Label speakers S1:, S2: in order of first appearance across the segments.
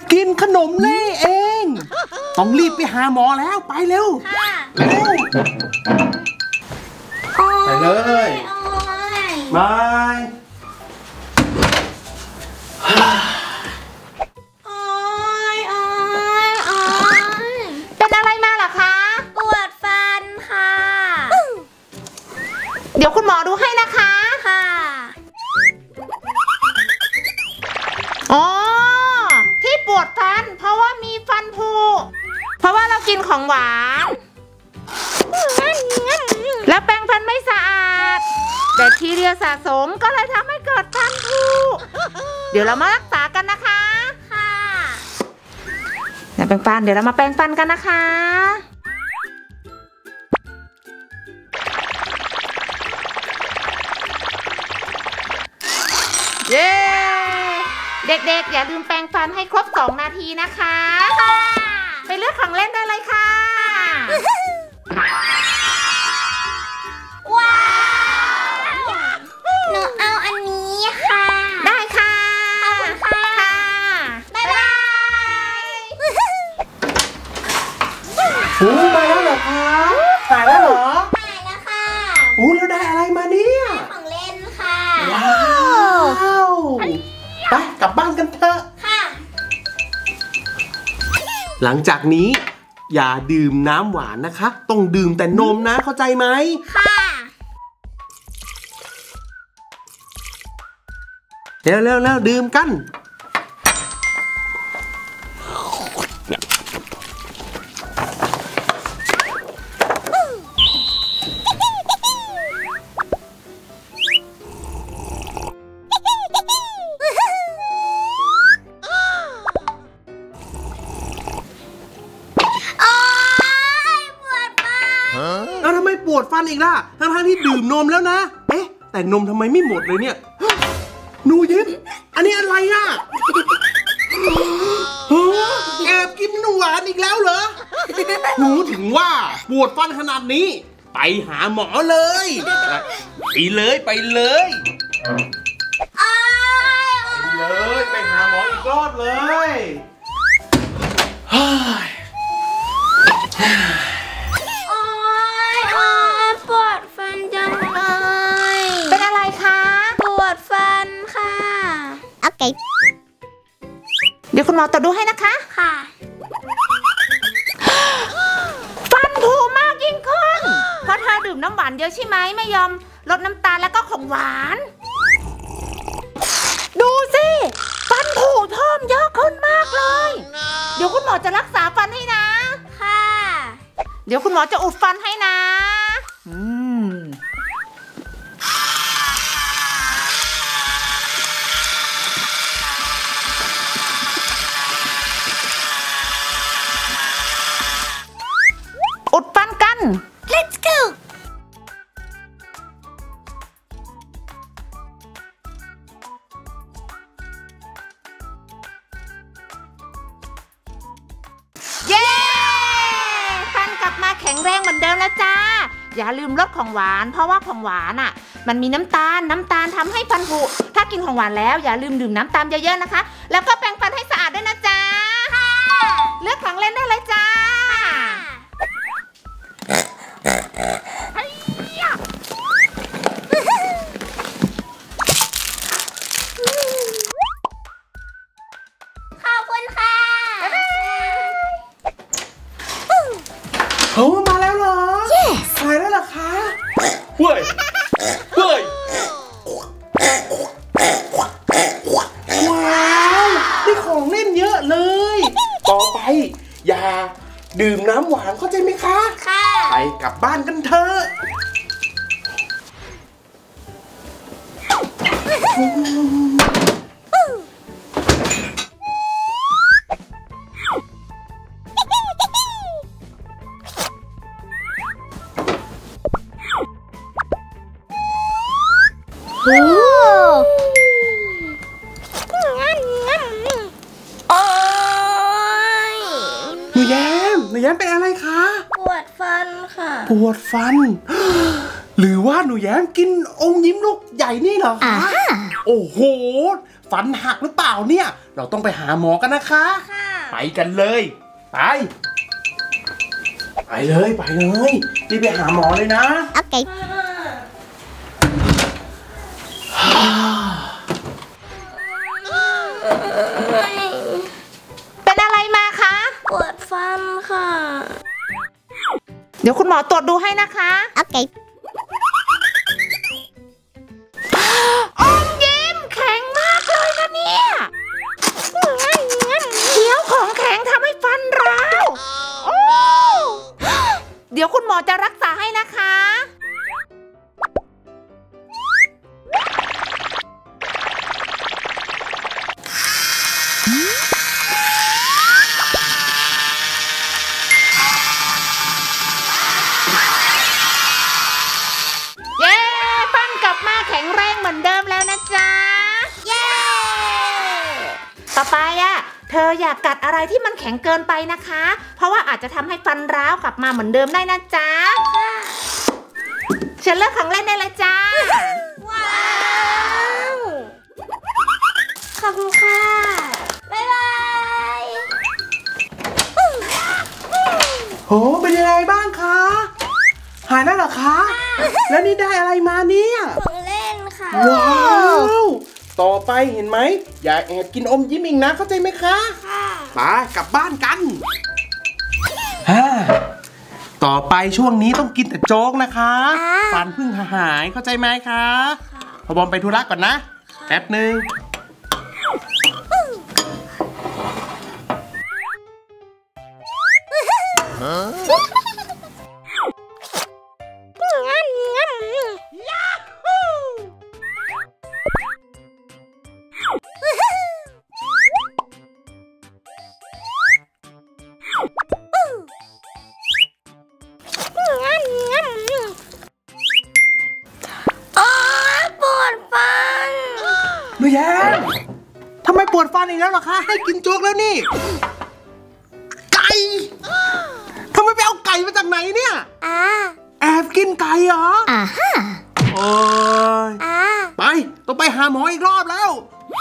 S1: กินขนมเล่เองต้องรีบไปหาหมอแล้วไปเร็วไปเลยมา
S2: เป็นอะไรมาล่ะคะปวดฟันค่ะเดี๋ยวคุณหมอดูให้นะคะค่ะอ๋อที่ปวดฟันเพราะว่ามีฟันผุเพราะว่าเรากินของหวานแล้วแปรงฟันไม่สะอาดแบคทีเรียสะสมก็เลยทำให้เกิดฟันผุเดี๋ยวเรามารักษากันนะคะค่ะแปรงฟันเดี๋ยวเรามาแปรงฟันกันนะคะเย้เด็กๆอย่าลืมแปรงฟันให้ครบ2 นาทีนะคะไปเลือกของเล่นได้เลยค่ะว้าวหนูเอาอันนี้ค่ะได้ค่ะขอบคุณค่ะบ๊ายบาย
S1: มาแล้วเหรอคะถ่ายแล้วเหรอ
S2: ถ่ายแล้วค่ะ
S1: แล้วได้อะไรมาเนี่ย
S2: ของเล่นค่ะ
S1: ว้าวไปกลับบ้านกันเถอะ
S2: ค่ะ
S1: หลังจากนี้อย่าดื่มน้ำหวานนะคะต้องดื่มแต่นมนะเข้าใจไหม
S2: ค่ะ
S1: เร็วดื่มกันทำไมปวดฟันอีกล่ะทั้งที่ดื่มนมแล้วนะแต่นมทำไมไม่หมดเลยเนี่ยหนูยิ้มอันนี้อะไรอ่ะแอบกินหวานอีกแล้วเหรอหนูถึงว่าปวดฟันขนาดนี้ไปหาหมอเลยไปเลยไปหาหมออีกรอบเลย
S2: ปวดฟันจังเลยเป็นอะไรคะปวดฟันค่ะโอเคเดี๋ยวคุณหมอตรวจดูให้นะคะค่ะฟันผุมากยิ่งขึ้นเพราะเธอดื่มน้ำหวานเยอะใช่ไหมไม่ยอมลดน้ำตาลแล้วก็ของหวานดูสิฟันผุเพิ่มเยอะขึ้นมากเลยเดี๋ยวคุณหมอจะรักษาฟันให้นะค่ะเดี๋ยวคุณหมอจะอุดฟันให้นะอุดฟันกัน Let's go เย้ฟันกลับมาแข็งแรงเหมือนเดิมแล้วจ้าอย่าลืมลดของหวานเพราะว่าของหวานมันมีน้ำตาลทำให้ฟันผุถ้ากินของหวานแล้วอย่าลืมดื่มน้ำตาลเยอะๆนะคะแล้วก็แปรงฟันให้สะอาดด้วยนะจ๊ะเลือกของเล่นได้เลยจ้าขอบคุณค่ะ
S1: มาแล้วเหรอถ่ายแล้วเหรอคะเฮ้ยว้าวได้ของเล่นเยอะเลยต่อไปอย่าดื่มน้ำหวานเข้าใจไหมคะ
S2: ค่ะ
S1: ไปกลับบ้านกันเถอะหนูแย้มเป็นอะไรคะ
S2: ปวดฟันค่ะ
S1: ปวดฟันหรือว่าหนูแย้มกินอมยิ้มลูกใหญ่นี่เหรอคะโอ้โหฟันหักหรือเปล่าเนี่ยเราต้องไปหาหมอกันนะคะไปกันเลยไปเลยรีบไปหาหมอเลยนะโอเค
S2: เป็นอะไรมาคะ
S3: ปวดฟันค่ะ
S2: เดี๋ยวคุณหมอตรวจดูให้นะคะโอเคอมยิ้มแข็งมากเลยนะเนี่ยเคี้ยวของแข็งทำให้ฟันร้าวเดี๋ยวคุณหมอจะรักษาให้นะคะแข็งแรงเหมือนเดิมแล้วนะจ๊ะเย้ต่อไปเธออย่ากัดอะไรที่มันแข็งเกินไปนะคะเพราะว่าอาจจะทำให้ฟันร้าวกลับมาเหมือนเดิมได้นะจ๊ะเชิญเลือกของเล่นได้เลยจ้า
S3: ว้าวขอบคุณค่ะบ๊ายบาย
S1: โหเป็นยังไงบ้างคะหายแล้วเหรอคะแล้วนี่ได้อะไรมาเนี่ย
S3: ของเล่นค่ะ
S1: ว้าวต่อไปเห็นไหมอย่าแอบกินอมยิ้มอีกนะเข้าใจไหมคะ
S3: ค่ะ
S1: ไปกลับบ้านกันต่อไปช่วงนี้ต้องกินแต่โจ๊กนะคะฟันเพิ่งหายเข้าใจไหมคะพอบอมไปธุระก่อนนะแป๊บนึงหนูแย้มทำไมปวดฟันอีกแล้วเหรอคะให้กินโจ๊กแล้วนี่ไก่ทำไมไปเอาไก่มาจากไหนเนี่ยแอบกินไก่เหรอโอ้ยไปต้องไปหาหมออีกรอบแล้ว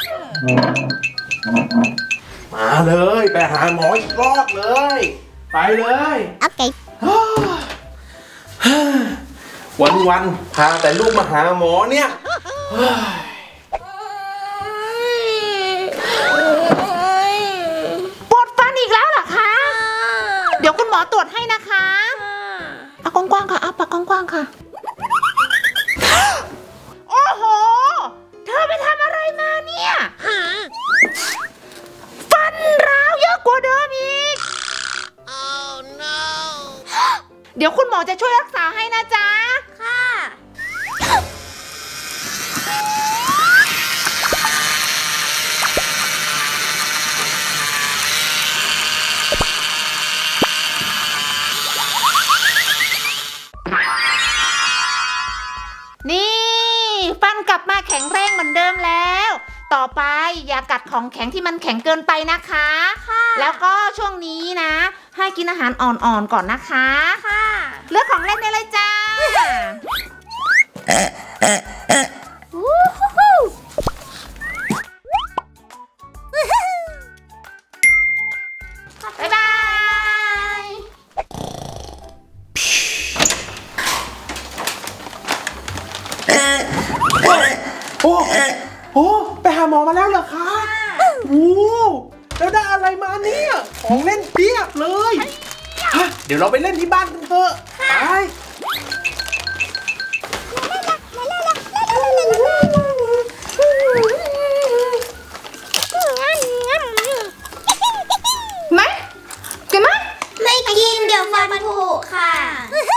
S1: มาเลยไปหาหมออีกรอบเลยไปเลยโอเควันพาแต่ลูกมาหาหมอเนี่ย
S2: ปวดฟันอีกแล้วเหรอคะเดี๋ยวคุณหมอตรวจให้นะคะปากกว้างๆค่ะปากกว้างๆค่ะโอ้โหเธอไปทำอะไรมาเนี่ยฟันร้าวเยอะกว่าเดิมอีก Oh no เดี๋ยวคุณหมอจะช่วยรักษาให้นะจ๊ะ
S3: ค่ะ
S2: นี่ฟันกลับมาแข็งแรงเหมือนเดิมแล้วต่อไปอย่ากัดของแข็งที่มันแข็งเกินไปนะคะแล้วก็ช่วงนี้นะให้กินอาหารอ่อนๆก่อนนะคะเลือกของเล่นได้เลยจ้าบ๊ายบาย
S1: โอ้ไปหาหมอมาแล้วเหรอคะโอ้แล้วได้อะไรมาเนี่ยของเล่นเพียบเลยเดี๋ยวเราไปเล่นที่บ้านกันเถอะไป
S2: ไหมกินไหม
S3: ไม่กินเดี๋ยวฟันผุค่ะ